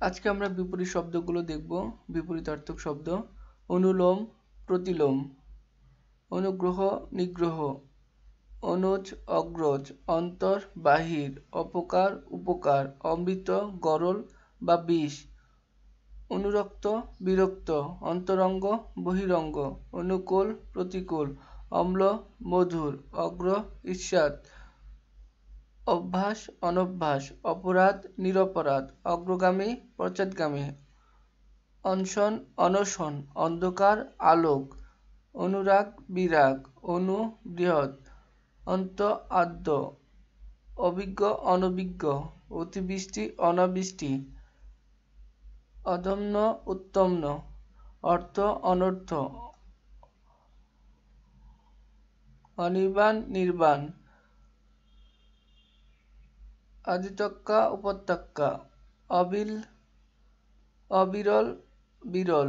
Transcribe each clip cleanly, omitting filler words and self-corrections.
আজকে আমরা বিপরীত শব্দগুলো দেখব। বিপরীতার্থক শব্দ: অনুলোম, প্রতিলোম, অনুগ্রহ, নিগ্রহ, অনুজ, অগ্রজ, অন্তর, বাহির, অপকার, উপকার, অমৃত, গরল বা বিষ, অনুরক্ত, বিরক্ত, অন্তরঙ্গ, বহিরঙ্গ, অনুকূল, প্রতিকূল, অম্ল, মধুর, অগ্র, ঈর্ষাদ, অভ্যাস, অনভ্যাস, অপরাধ, নিরপরাধ, অগ্রগামী, পশ্চাৎগামী, অনশন, অনশন, অন্ধকার, আলোক, অনুরাগ, বিরাগ, অনু, বৃহৎ, অন্ত, আদ্য, অভিজ্ঞ, অনভিজ্ঞ, অতিবৃষ্টি, অনাবৃষ্টি, অদম্য, উত্তম্ন, অর্থ, অনর্থ, অনির্বাণ, নির্বাণ, আদিত্যক্কা, উপত্যক্কা, অবিরল, বিরল,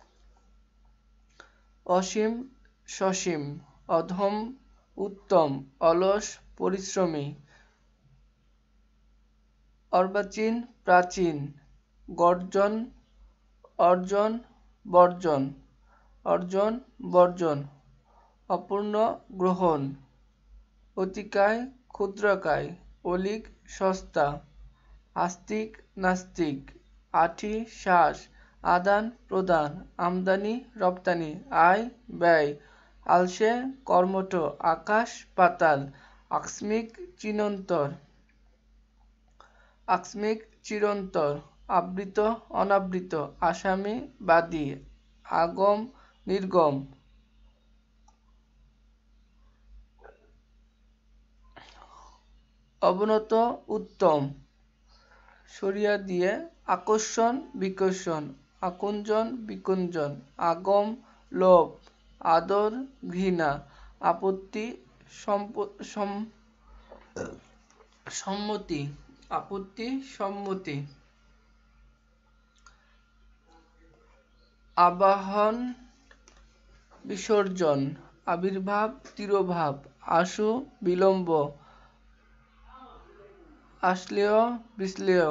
অসীম, সসীম, অধম, উত্তম, অলস, পরিশ্রমী, অর্বাচীন, প্রাচীন, গর্জন, অর্জন, বর্জন, অর্জন, বর্জন, অপূর্ণ, গ্রহণ, অতিকায়, ক্ষুদ্রকায়, অলিক, সস্তা, আস্তিক, নাস্তিক, আঠি, শ্বাস, আদান প্রদান, আমদানি, রপ্তানি, আয়, ব্যয়, আলসে, কর্মঠ, আকাশ, পাতাল, আকস্মিক, চিরন্তর, আবৃত, অনাবৃত, আসামি, বাদী, আগম, নির্গম, অবনত, উত্তম, সরিয়া দিয়ে, আকর্ষণ, বিকর্ষণ, আকুঞ্চন, বিকুঞ্চন, আগম, লোভ, আদর, ঘৃণা, আপত্তি, সম্মতি, আপত্তি, সম্মতি, আবাহন, বিসর্জন, আবির্ভাব, তিরোভাব, আশু, বিলম্ব, আশ্লেষ, বিশ্লেষ,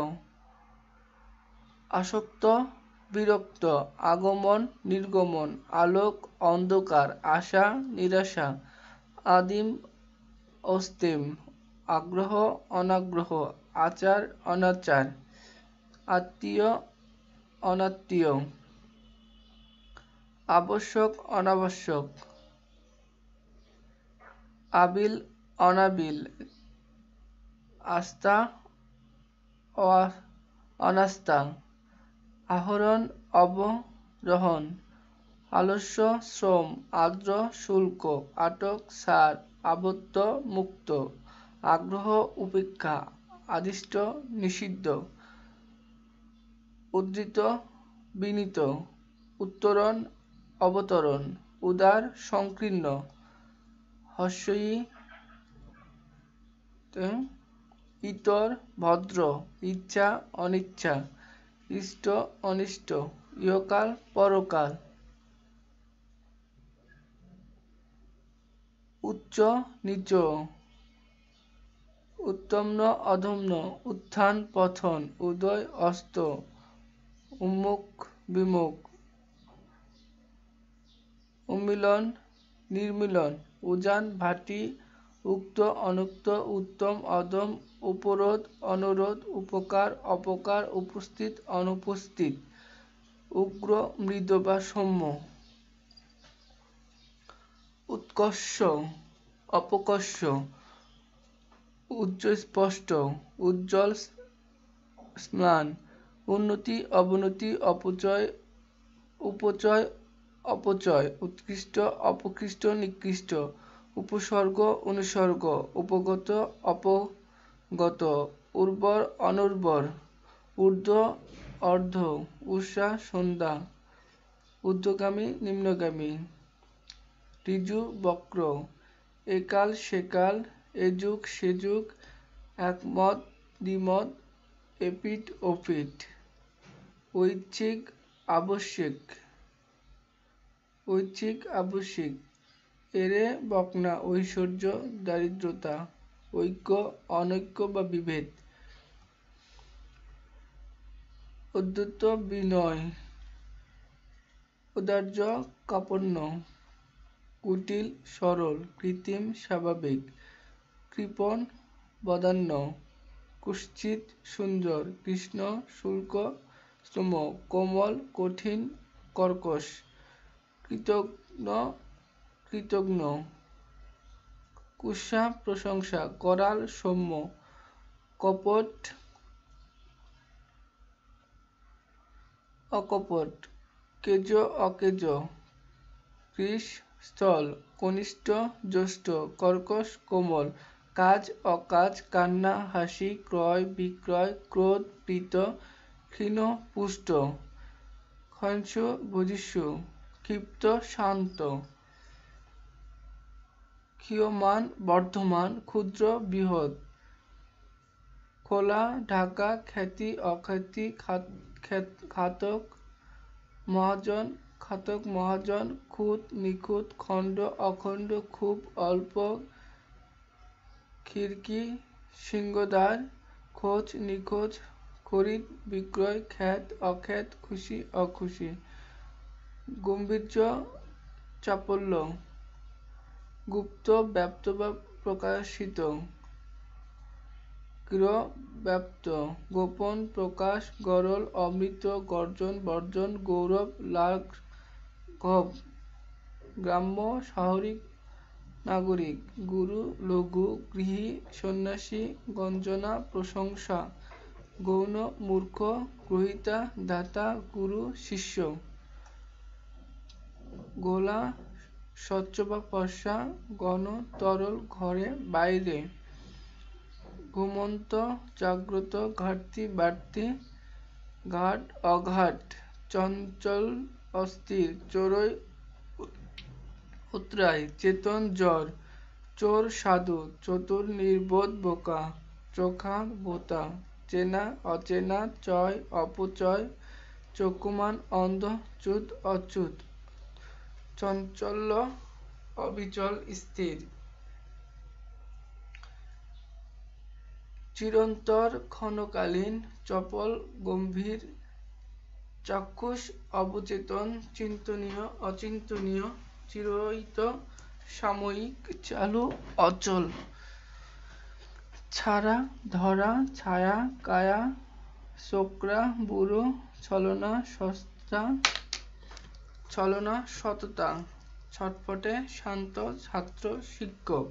আসক্ত, বিরক্ত, আগমন, নির্গমন, আলোক, অন্ধকার, আশা, নিরাশা, আদিম, অস্তিম, আগ্রহ, অনাগ্রহ, আচার, অনাচার, আত্মীয়, অনাত্মীয়, আবশ্যক, অনাবশ্যক, আবিল, অনাবিল, আস্থা, অনাস্থা, আহরণ, অবরোহণ, আলস্য, শ্রম, আর্দ্র, শুল্ক, আটক, ছাড়, আবদ্ধ, মুক্ত, আগ্রহ, উপেক্ষা, আদিষ্ট, নিষিদ্ধ, উদ্ধৃত, বিনীত, উত্তরণ, অবতরণ, উদার, সংকীর্ণ, হর্ষয়ী, ইতর, ভদ্র, ইচ্ছা, অনিচ্ছা, ইষ্ট, অনিষ্ট, ইহকাল, পরকাল, উচ্চ, নীচ, উত্তম্ন, অধম্য, উত্থান, পতন, উদয়, অস্ত, উন্মুখ, বিমুখ, উন্মীলন, নির্মীলন, উজান, ভাটি, উক্ত, অনুক্ত, উত্তম, অধম, উপরোধ, অনুরোধ, উপকার, অপকার, উপস্থিত, অনুপস্থিত, উগ্র, মৃদ বা সৌম্য, উৎকর্ষ, অপকর্ষ, উচ্চস্পষ্ট, উজ্জ্বল, ম্লান, উন্নতি, অবনতি, অপচয়, উপচয়, অপচয়, উৎকৃষ্ট, অপকৃষ্ট, নিকৃষ্ট, উপসর্গ, অনুসর্গ, উপগত, অপগত, উর্বর, অনুর্বর, ঊর্ধ্ব, অর্ধ, উষা, সন্ধ্যা, ঊর্ধ্বগামী, নিম্নগামী, ঋজু, বক্র, একাল, সেকাল, এযুগ, সেযুগ, একমত, দ্বিমত, এপিঠ, ওপিঠ, ঐচ্ছিক, আবশ্যিক, ঐচ্ছিক, আবশ্যিক, এরে, বকনা, ঐশ্বর্য, দারিদ্রতা, ঐক্য, অনৈক্য বা বিভেদ, উদ্ধত বিনয়, উদার্য কাপণ্য, কুটিল সরল, কৃত্রিম স্বাভাবিক, কৃপণ বদান্য, কুৎসিত সুন্দর, কৃষ্ণ শুষ্ক স্তম্ভ, কোমল কঠিন কর্কশ, কৃতঘ্ন কৃতঘ্ন, কুৎসা প্রশংসা, করাল সৌম্য, কপট অকপট, কেজ অকেজ, কৃশ স্থল, কনিষ্ঠ জ্যেষ্ঠ, কর্কশ কোমল, কাজ অকাজ, কান্না হাসি, ক্রয় বিক্রয়, ক্রোধ প্রীত, ক্ষীণ পুষ্ট, ক্ষয়িষ্ণু ভুজিষ্ণু, ক্ষিপ্ত শান্ত, ক্ষীয়মান বর্ধমান, ক্ষুদ্র বৃহৎ, খোলা ঢাকা, খ্যাতি অখ্যাতি, ঘাতক মহাজন, খুঁত নিখুঁত, খণ্ড অখণ্ড, খুব অল্প, খিড়কি সিংহদ্বার, খোঁজ নিখোঁজ, খরিদ বিক্রয়, খ্যাত অখ্যাত, খুশি অখুশি, গাম্ভীর্য চাপল্য, গুপ্ত ব্যপ্ত বা প্রকাশিত, চিরব্যাপ্ত, গোপন প্রকাশ, গরল অমৃত, গর্জন বর্জন, গৌরব লাঘব, গ্রাম্য শহরী নাগরিক, গুরু লঘু, গৃহী সন্ন্যাসী, গঞ্জনা প্রশংসা, গৌণ মূর্খ, গ্রহীতা দাতা, গুরু শিষ্য, গোলা স্বচ্ছ বা ফর্সা, ঘন তরল, ঘরে বাইরে, ঘুমন্ত জাগ্রত, ঘাটতি বাড়তি, ঘাট অঘাট, চঞ্চল অস্থির, চড়ুই উতরাই, চেতন জ্বর, চোর সাধু, চতুর নির্বোধ বোকা, চোখা বোতা, চেনা অচেনা, চয় অপচয়, চক্ষুমান অন্ধ, চ্যুত অচ্যুত, চঞ্চল অবিচল স্থির, চিরন্তর ক্ষণকালীন, চপল গম্ভীর, চাক্ষুষ অবচেতন, চিন্তনীয় অচিন্তনীয়, চিরায়ত সাময়িক, চালু অচল, ছাড়া ধরা, ছায়া কায়া, ছোকরা বুড়ো, ছলনা সততা, ছটফটে শান্ত, ছাত্র শিক্ষক,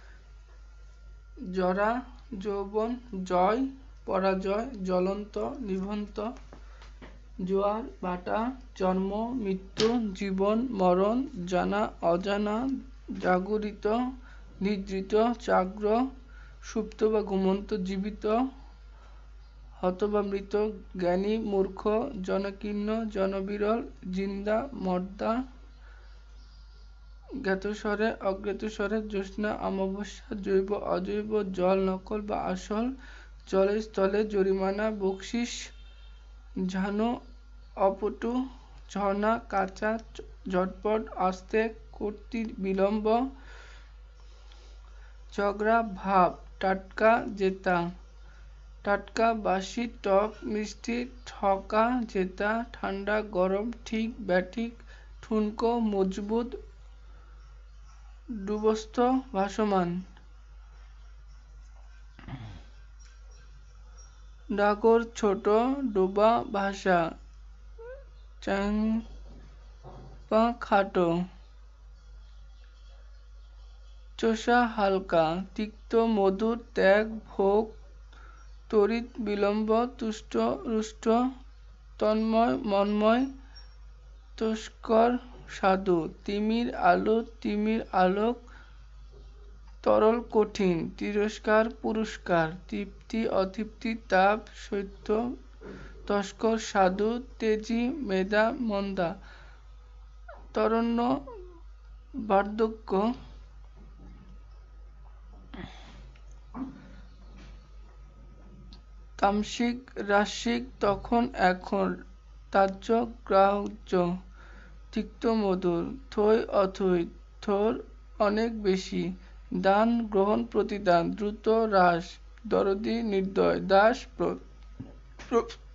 জরা যৌবন, জয় পরাজয়, জ্বলন্ত নিভন্ত, জোয়ার ভাটা, জন্ম মৃত্যু, জীবন মরণ, জানা অজানা, জাগরিত নিদ্রিত, জাগ্র সুপ্ত বা ঘুমন্ত, জীবিত হত বা মৃত, জ্ঞানী মূর্খ, জনাকীর্ণ জনবিরল, জিন্দা মর্দা, জ্ঞাতসারে অজ্ঞাতসারে, জ্যোৎস্না অমাবস্যা, জৈব অজৈব, জল নকল বা আসল, জলে স্থলে, জরিমানা বকশিশ, ঝানু অপটু, ঝর্ণা কাঁচা, ঝটপট আস্তে, কর্তৃ বিলম্ব, ঝগড়া ভাব, টাটকা জেতা, টাটকা বাসি, টক মিষ্টি, ঠকা জেতা, ঠান্ডা গরম, ঠিক ব্যাঠিক, ঠুনকো মজবুত, ডুবস্থ ভাসমান, ডাগর ছোট, ডোবা ভাষা, চ্যাংপা খাটো, চোষা হালকা, তিক্ত মধুর, ত্যাগ ভোগ, তড়িৎ বিলম্ব, তুষ্ট রুষ্ট, তন্ময় মন্ময়, তস্কর সাধু, তিমির আলো তিমির আলোক, তরল কঠিন, তিরস্কার পুরস্কার, তৃপ্তি অতৃপ্তি, তাপ শৈত্য, তস্কর সাধু, তেজি মেধা মন্দা, তরণ্য বার্ধক্য, তামসিক রাসিক, তখন এখন, তাজ্য গ্রাহ্য, তিক্ত মধুর, থই অথই, থোর অনেক বেশি, দান গ্রহণ প্রতিদান, দ্রুত হ্রাস, দরদী নির্দয়, দাস